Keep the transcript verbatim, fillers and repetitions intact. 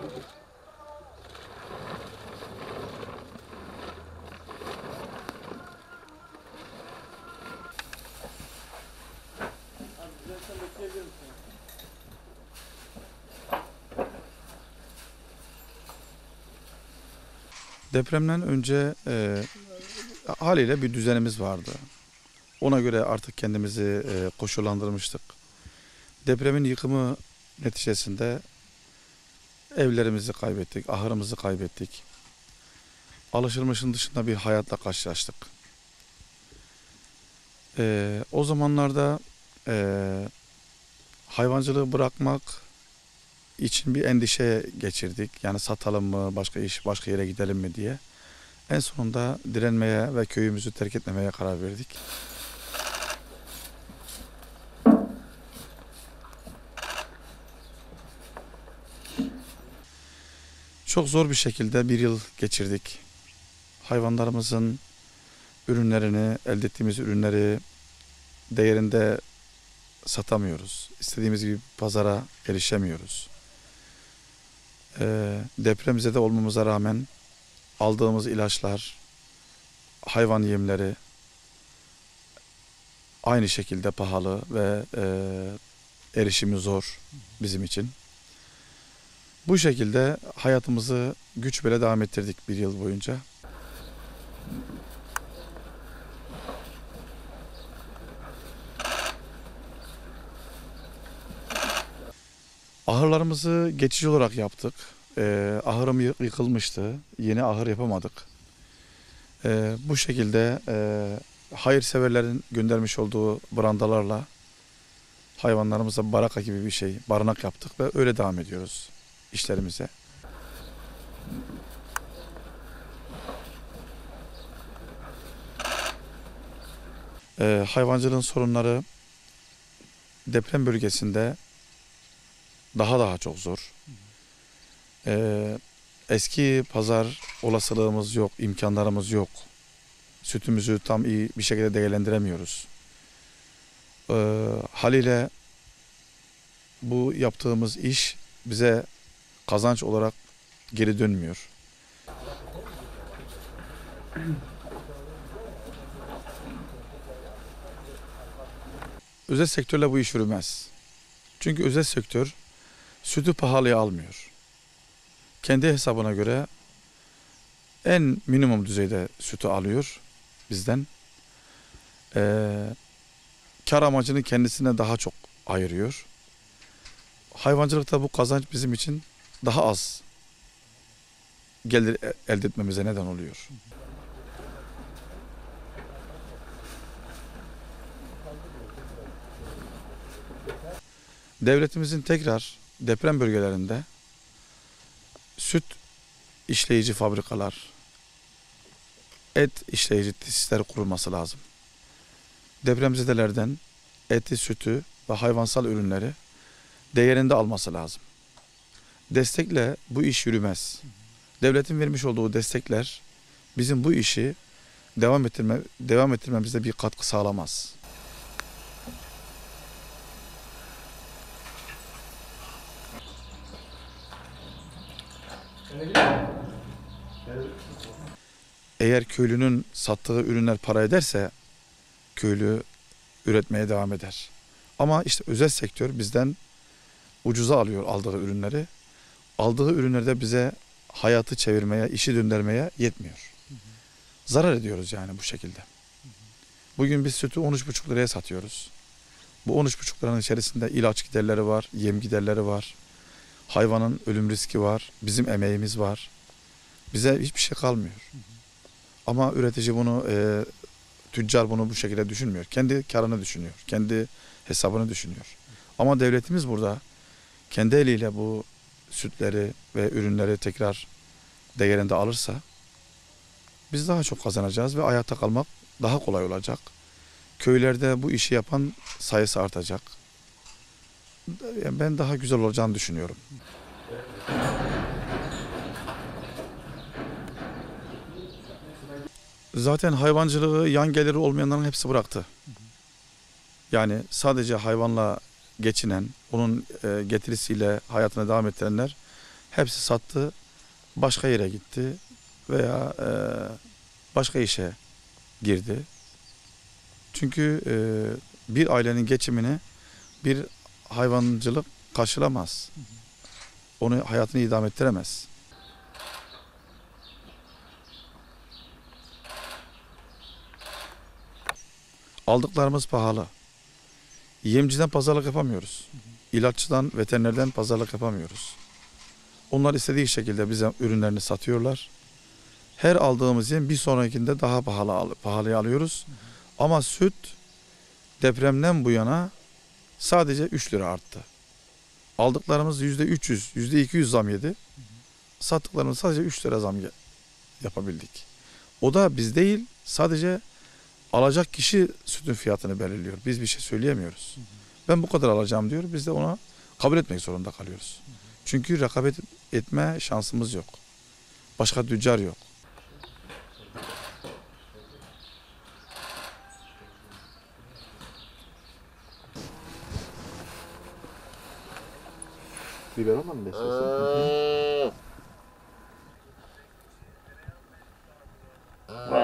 Depremden önce e, haliyle bir düzenimiz vardı. Ona göre artık kendimizi e, koşullandırmıştık. Depremin yıkımı neticesinde evlerimizi kaybettik, ahırımızı kaybettik. Alışılmışın dışında bir hayatla karşılaştık. E, o zamanlarda e, hayvancılığı bırakmak için bir endişe geçirdik. Yani satalım mı, başka iş, başka yere gidelim mi diye. En sonunda direnmeye ve köyümüzü terk etmemeye karar verdik. Çok zor bir şekilde bir yıl geçirdik. Hayvanlarımızın ürünlerini, elde ettiğimiz ürünleri değerinde satamıyoruz. İstediğimiz gibi pazara erişemiyoruz. Ee, depremzede olmamıza rağmen aldığımız ilaçlar, hayvan yemleri aynı şekilde pahalı ve e, erişimi zor bizim için. Bu şekilde hayatımızı güç bile devam ettirdik bir yıl boyunca. Ahırlarımızı geçici olarak yaptık. Ee, ahırım yıkılmıştı. Yeni ahır yapamadık. Ee, bu şekilde e, hayırseverlerin göndermiş olduğu brandalarla hayvanlarımıza baraka gibi bir şey, barınak yaptık ve öyle devam ediyoruz işlerimize. Ee, hayvancılığın sorunları deprem bölgesinde daha daha çok zor. Ee, eski pazar olasılığımız yok, imkanlarımız yok. Sütümüzü tam iyi bir şekilde değerlendiremiyoruz. Ee, haliyle bu yaptığımız iş bize kazanç olarak geri dönmüyor. Özel sektörle bu iş yürümez. Çünkü özel sektör sütü pahalıya almıyor. Kendi hesabına göre en minimum düzeyde sütü alıyor bizden. Ee, kar amacını kendisine daha çok ayırıyor. Hayvancılıkta bu kazanç bizim için daha az gelir elde etmemize neden oluyor. Devletimizin tekrar deprem bölgelerinde süt işleyici fabrikalar, et işleyici tesisler kurulması lazım. Depremzedelerden eti, sütü ve hayvansal ürünleri değerinde alması lazım. Destekle bu iş yürümez. Devletin vermiş olduğu destekler bizim bu işi devam ettirme, devam ettirmemize bir katkı sağlamaz. Eğer köylünün sattığı ürünler para ederse köylü üretmeye devam eder. Ama işte özel sektör bizden ucuza alıyor aldığı ürünleri. Aldığı ürünlerde bize hayatı çevirmeye, işi döndürmeye yetmiyor. Zarar ediyoruz yani bu şekilde. Bugün biz sütü on üç buçuk liraya satıyoruz. Bu on üç buçuk liranın içerisinde ilaç giderleri var, yem giderleri var. Hayvanın ölüm riski var, bizim emeğimiz var. Bize hiçbir şey kalmıyor. Ama üretici bunu, e, tüccar bunu bu şekilde düşünmüyor. Kendi karını düşünüyor, kendi hesabını düşünüyor. Ama devletimiz burada kendi eliyle bu sütleri ve ürünleri tekrar değerinde alırsa biz daha çok kazanacağız ve hayatta kalmak daha kolay olacak. Köylerde bu işi yapan sayısı artacak. Ben daha güzel olacağını düşünüyorum. Zaten hayvancılığı yan geliri olmayanların hepsi bıraktı. Yani sadece hayvanla geçinen, onun getirisiyle hayatına devam ettirenler Hepsi sattı, başka yere gitti veya e, başka işe girdi. Çünkü e, bir ailenin geçimini bir hayvancılık karşılamaz. Onu hayatını idame ettiremez. Aldıklarımız pahalı. Yemciden pazarlık yapamıyoruz. İlaççıdan, veterinerden pazarlık yapamıyoruz. Onlar istediği şekilde bize ürünlerini satıyorlar. Her aldığımız yem bir sonrakinde daha pahalı pahalıya alıyoruz. Ama süt depremden bu yana sadece üç lira arttı. Aldıklarımız yüzde üç yüz, yüzde iki yüz zam yedi. Sattıklarımız sadece üç lira zam yapabildik. O da biz değil, sadece alacak kişi sütün fiyatını belirliyor. Biz bir şey söyleyemiyoruz. Ben bu kadar alacağım diyor. Biz de ona kabul etmek zorunda kalıyoruz. Çünkü rekabet etme şansımız yok. Başka tüccar yok. Biberonla mı besliyorsun?